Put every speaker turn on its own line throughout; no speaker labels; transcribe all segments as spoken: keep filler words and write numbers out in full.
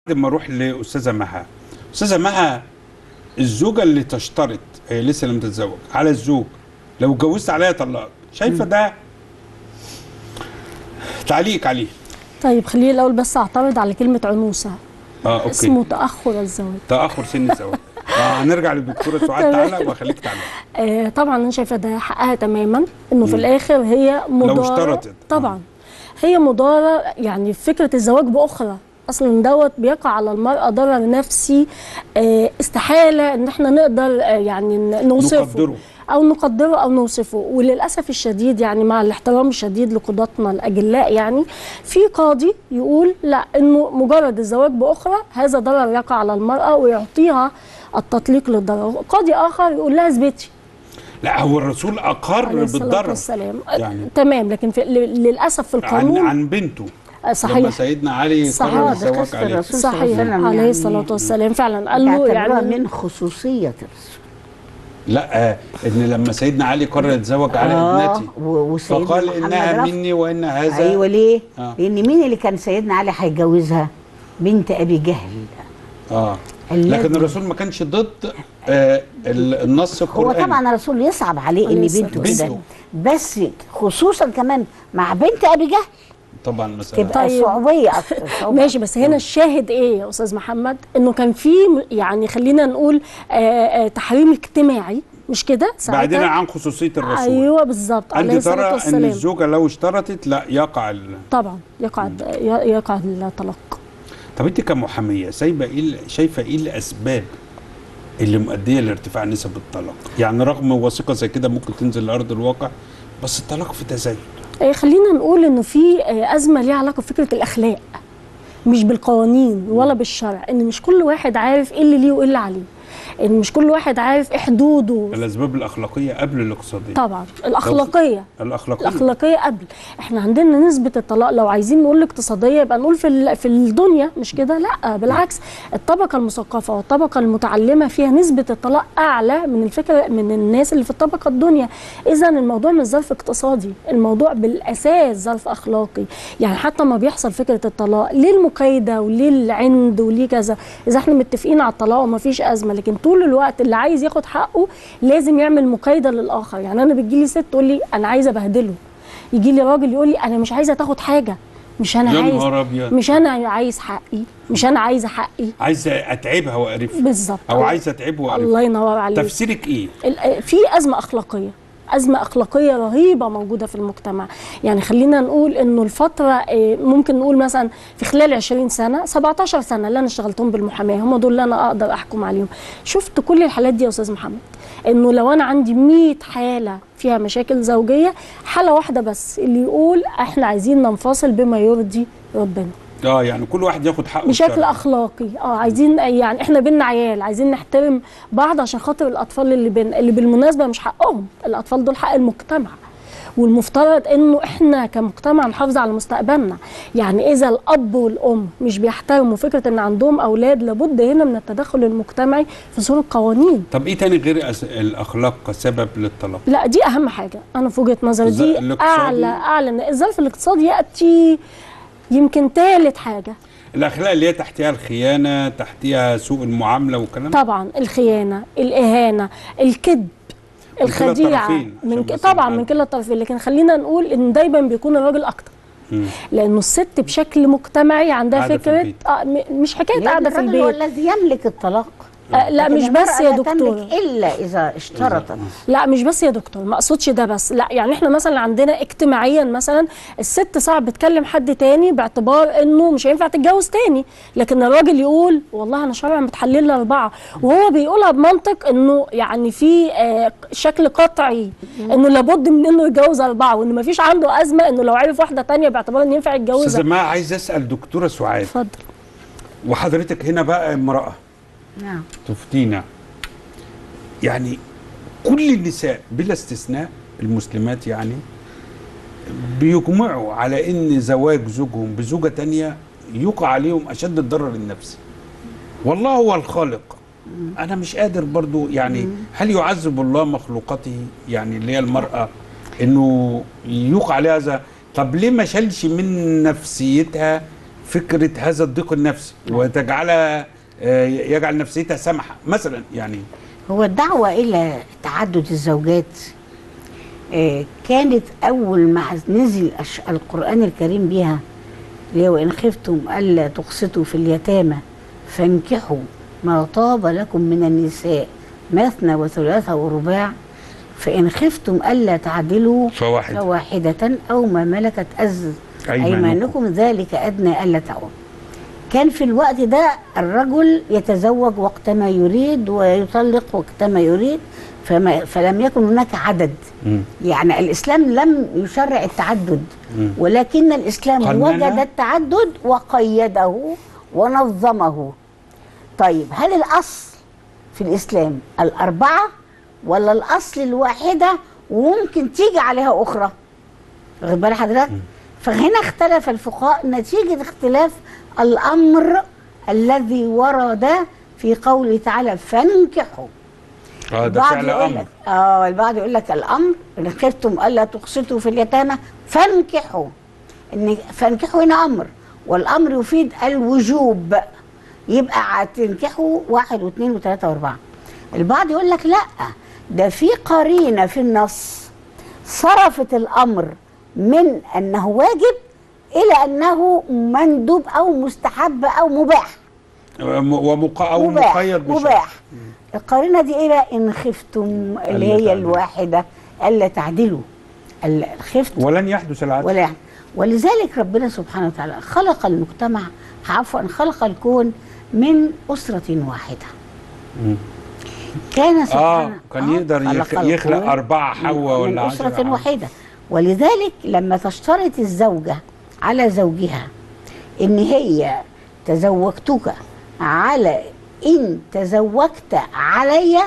لما اروح لاستاذه مها، استاذه مها، الزوجه اللي تشترط هي لسه لم تتزوج على الزوج لو اتجوزت عليها طلاق، شايفه ده تعليق عليه؟
طيب خليني الاول بس اعترض على كلمه عنوسه.
اه اوكي.
اسمه تاخر الزواج.
تاخر سن الزواج. اه هنرجع للدكتوره سعاد تعالى واخليك تعلق.
آه طبعا انا شايفه ده حقها تماما، انه في الاخر هي مضاره.
لو اشترطت
طبعا آه. هي مضاره، يعني فكره الزواج باخرى اصلا دوت بيقع على المراه ضرر نفسي آه استحاله ان احنا نقدر آه يعني نوصفه
نقدره
او نقدره او نوصفه. وللاسف الشديد يعني مع الاحترام الشديد لقضاتنا الاجلاء، يعني في قاضي يقول لا، انه مجرد الزواج باخرى هذا ضرر يقع على المراه ويعطيها التطليق للضرر، قاضي اخر يقول لها اثبتي.
لا هو الرسول اقر بالضرر
والسلام. يعني تمام، لكن في للاسف في القانون
عن, عن بنته
صحيح
لما سيدنا علي قرر الزواج عليه
صحيح عليه الصلاه والسلام فعلا قال له يعني
من خصوصيه الرسول.
لا ان لما سيدنا علي قرر يتزوج على
آه
ابنتي فقال انها مني وان هذا.
ايوه ليه؟ آه. لان مين اللي كان سيدنا علي هيجوزها؟ بنت ابي جهل.
اه لكن الرسول ما كانش ضد آه النص القرآني.
هو طبعا الرسول يصعب عليه ان بنته كده، بس خصوصا كمان مع بنت ابي جهل
طبعا مسألة
تبقى طيب. صعوبيه اكتر.
ماشي، بس هنا الشاهد ايه يا استاذ محمد؟ انه كان في يعني خلينا نقول آآ آآ تحريم اجتماعي، مش كده؟
بعدين عن خصوصيه الرسول.
ايوه بالظبط.
انت ترى ان الزوجه لو اشترطت لا يقع
طبعا يقع يقع الطلاق.
طب انت كمحاميه سايبه ايه، شايفه ايه الاسباب اللي مؤديه لارتفاع نسب الطلاق؟ يعني رغم وثيقه زي كده ممكن تنزل لارض الواقع، بس الطلاق في تزايد.
خلينا نقول انه في ازمه ليها علاقه بفكره الاخلاق، مش بالقوانين ولا بالشرع، ان مش كل واحد عارف ايه اللي ليه وايه اللي عليه، ان مش كل واحد عارف ايه حدوده.
الاسباب الاخلاقيه قبل الاقتصاديه.
طبعا الاخلاقيه
الاخلاقيه
الاخلاقيه قبل. احنا عندنا نسبه الطلاق لو عايزين نقول الاقتصاديه يبقى نقول في في الدنيا، مش كده؟ لا بالعكس، الطبقه المثقفه والطبقه المتعلمه فيها نسبه الطلاق اعلى من الفكره من الناس اللي في الطبقه الدنيا. اذا الموضوع مش ظرف اقتصادي، الموضوع بالاساس ظرف اخلاقي. يعني حتى ما بيحصل فكره الطلاق ليه المكايده وليه العند وليه كذا، اذا احنا متفقين على الطلاق وما فيش ازمه، لكن طول الوقت اللي عايز ياخد حقه لازم يعمل مكايده للاخر. يعني انا بتجيلي ست تقول لي انا عايزه ابهدله، يجي لي راجل يقول لي انا مش عايزه تاخد حاجه، مش انا عايز مش انا عايز حقي، مش انا عايزه حقي،
عايزه اتعبها واقرفها
بالظبط،
او عايزه اتعبه واقرفها.
الله ينور عليك.
تفسيرك ايه؟
في ازمه اخلاقيه، أزمة أخلاقية رهيبة موجودة في المجتمع. يعني خلينا نقول إنه الفترة ممكن نقول مثلا في خلال عشرين سنة سبعتاشر سنة اللي أنا اشتغلتهم بالمحاماة هم دول اللي أنا أقدر أحكم عليهم. شفت كل الحالات دي يا أستاذ محمد، إنه لو أنا عندي مية حالة فيها مشاكل زوجية، حالة واحدة بس اللي يقول إحنا عايزين ننفصل بما يرضي ربنا.
اه يعني كل واحد ياخد حقه
بشكل اخلاقي. اه عايزين يعني احنا بينا عيال، عايزين نحترم بعض عشان خاطر الاطفال اللي بين اللي بالمناسبه مش حقهم، الاطفال دول حق المجتمع، والمفترض انه احنا كمجتمع نحافظ على مستقبلنا. يعني اذا الاب والام مش بيحترموا فكره ان عندهم اولاد، لابد هنا من التدخل المجتمعي في صورة قوانين.
طب ايه تاني غير الاخلاق كسبب للطلاق؟
لا دي اهم حاجه انا في وجهه نظري، دي اعلى اعلى. الظرف الاقتصادي ياتي يمكن ثالث حاجه.
الاخلاق اللي هي تحتها الخيانه، تحتها سوء المعامله والكلام.
طبعا الخيانه، الاهانه، الكذب، الخديعه، من ك... طبعا من كلا الطرفين. لكن خلينا نقول ان دايما بيكون الراجل اكتر، مم. لانه الست بشكل مجتمعي عندها فكره آه مش حكايه قاعده في البيت.
هو الذي يملك الطلاق.
آه لا مش بس يا دكتور،
الا اذا اشترطت.
لا مش بس يا دكتور، ما اقصدش ده بس، لا يعني احنا مثلا عندنا اجتماعيا مثلا الست صعب تكلم حد تاني باعتبار انه مش هينفع تتجوز تاني، لكن الراجل يقول والله انا شرعا متحلل لي اربعه، وهو بيقولها بمنطق انه يعني في آه شكل قطعي انه لابد من انه يتجوز اربعه، وان ما فيش عنده ازمه انه لو عرف واحده تانيه باعتبار انه ينفع يتجوزها.
استاذ جماعه عايز اسال دكتوره سعاد.
اتفضل.
وحضرتك هنا بقى امراه.
نعم.
تفتينا. يعني كل النساء بلا استثناء المسلمات يعني بيجمعوا على ان زواج زوجهم بزوجه تانية يقع عليهم اشد الضرر النفسي. والله هو الخالق. انا مش قادر برضو يعني هل يعذب الله مخلوقاته يعني اللي هي المراه انه يقع عليها هذا؟ طب ليه ما شالش من نفسيتها فكره هذا الضيق النفسي وتجعلها آه، يجعل نفسيتها سمحه مثلا يعني.
هو الدعوة إلى تعدد الزوجات آه، كانت أول ما نزل الش- القرآن الكريم بها، اللي هو إن خفتم ألا تقسطوا في اليتامى فانكحوا ما طاب لكم من النساء مثنى وثلاثة ورباع فإن خفتم ألا تعدلوا
فواحدة.
فواحدة أو ما ملكت أز
أيمانكم.
أيمانكم ذلك أدنى ألا تعودوا. كان في الوقت ده الرجل يتزوج وقتما يريد ويطلق وقتما يريد، فما فلم يكن هناك عدد.
مم.
يعني الإسلام لم يشرع التعدد،
مم.
ولكن الإسلام
قنن.
وجد التعدد وقيده ونظمه. طيب هل الأصل في الإسلام الأربعة ولا الأصل الواحدة وممكن تيجي عليها أخرى؟ واخد بال حضرتك؟ فهنا اختلف الفقهاء نتيجة اختلاف الأمر الذي ورد في قوله تعالى فانكحوا.
اه ده
البعض
فعل
يقول
امر.
لك اه البعض يقول لك الامر ان خفتم الا تقسطوا في اليتامى فانكحوا، ان فانكحوا هنا امر والامر يفيد الوجوب، يبقى هتنكحوا واحد واثنين وثلاثه واربعه. البعض يقول لك لا، ده في قرينه في النص صرفت الامر من انه واجب الى انه مندوب او مستحب او مباح.
ومق... او
مباح
مقيد بشيء.
مباح. القرينه دي ايه بقى؟ ان خفتم اللي
ألا
هي
تعدلوا.
الواحده الا تعدلوا، ال- خفت
ولن يحدث العدل.
ولا يحدث. ولذلك ربنا سبحانه وتعالى خلق المجتمع، عفوا خلق الكون من اسره واحده.
مم.
كان سبحانه
اه كان يقدر يخ...
خلق
يخلق
الكون
أربعة حواء
من
ولا
أسرة
عشرة.
واحدة. ولذلك لما تشترط الزوجة على زوجها إن هي تزوجتك على إن تزوجت علي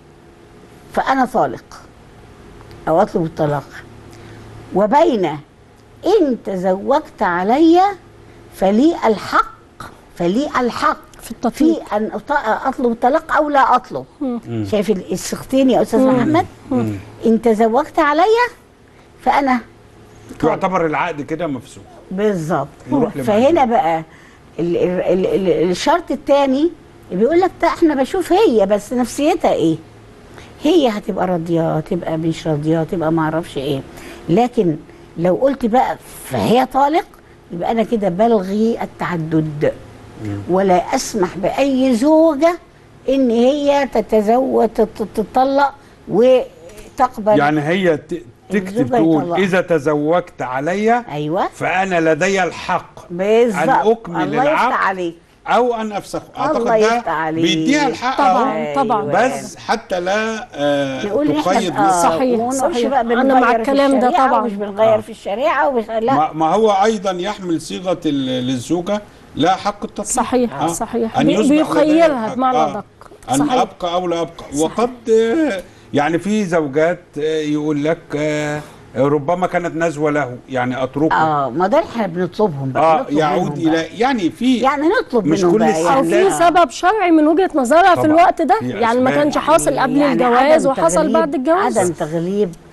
فأنا طالق أو أطلب الطلاق، وبين إن تزوجت علي فلي الحق فلي الحق
في التطليق.
في أن أط- أطلب الطلاق أو لا أطلب.
مم.
شايف السختين يا أستاذ
مم.
محمد؟
مم.
إن تزوجت عليا فأنا
يعتبر العقد كده مفسوخ.
بالظبط.
نروح
فهنا بقى ال ال ال ال الشرط الثاني بيقول لك ده احنا بشوف هي بس نفسيتها ايه، هي هتبقى راضيه تبقى مش راضيه تبقى ما اعرفش ايه. لكن لو قلت بقى فهي طالق يبقى انا كده بلغي التعدد، ولا اسمح باي زوجه ان هي تتزوج تت- تطلق وتقبل.
يعني هي ت... تكتب
الزوجة
تقول
يطلقها.
إذا تزوجت علي
ايوه
فأنا لدي الحق
بالظبط.
أن أكمل
الله يفتح
العقد
عليك.
أو أن أفسخه. أعتقد
الله
ده
يفتح عليك.
بيديها الحق
طبعاً،
أهو.
طبعاً.
بس حتى لا آه
نقول إن
تقيد
احنا
نفسها.
صحيح،
وما نقولش
صحيح.
بقى
أنا
بنغير
مع
في
الكلام ده
الشريعة
طبعاً.
ومش بنغير
آه.
في الشريعه ومش لا.
ما, ما هو أيضا يحمل صيغة ال- للزوجة لا حق التطليق.
صحيح،
آه.
صحيح.
أن
بي-
يصبح
بيخيرها
لديها
بمعنى
الحق.
أدق.
أن
صحيح.
أبقى أو لا أبقى. وقد آه، يعني في زوجات آه، يقول لك آه، ربما كانت نزوة له يعني أتركه.
اه ما ده احنا بنطلبهم بقى.
اه
نطلب
يعود
منهم بقى.
الى يعني في
يعني نطلب
مش
منهم
كل
بقى
او
الستات.
في سبب شرعي من وجهه نظرها في
طبعاً.
الوقت ده،
في
يعني ما
أسباب.
كانش حاصل قبل
يعني
الجواز
عدم
وحصل
تغليب-
بعد الجواز.
عدم تغليب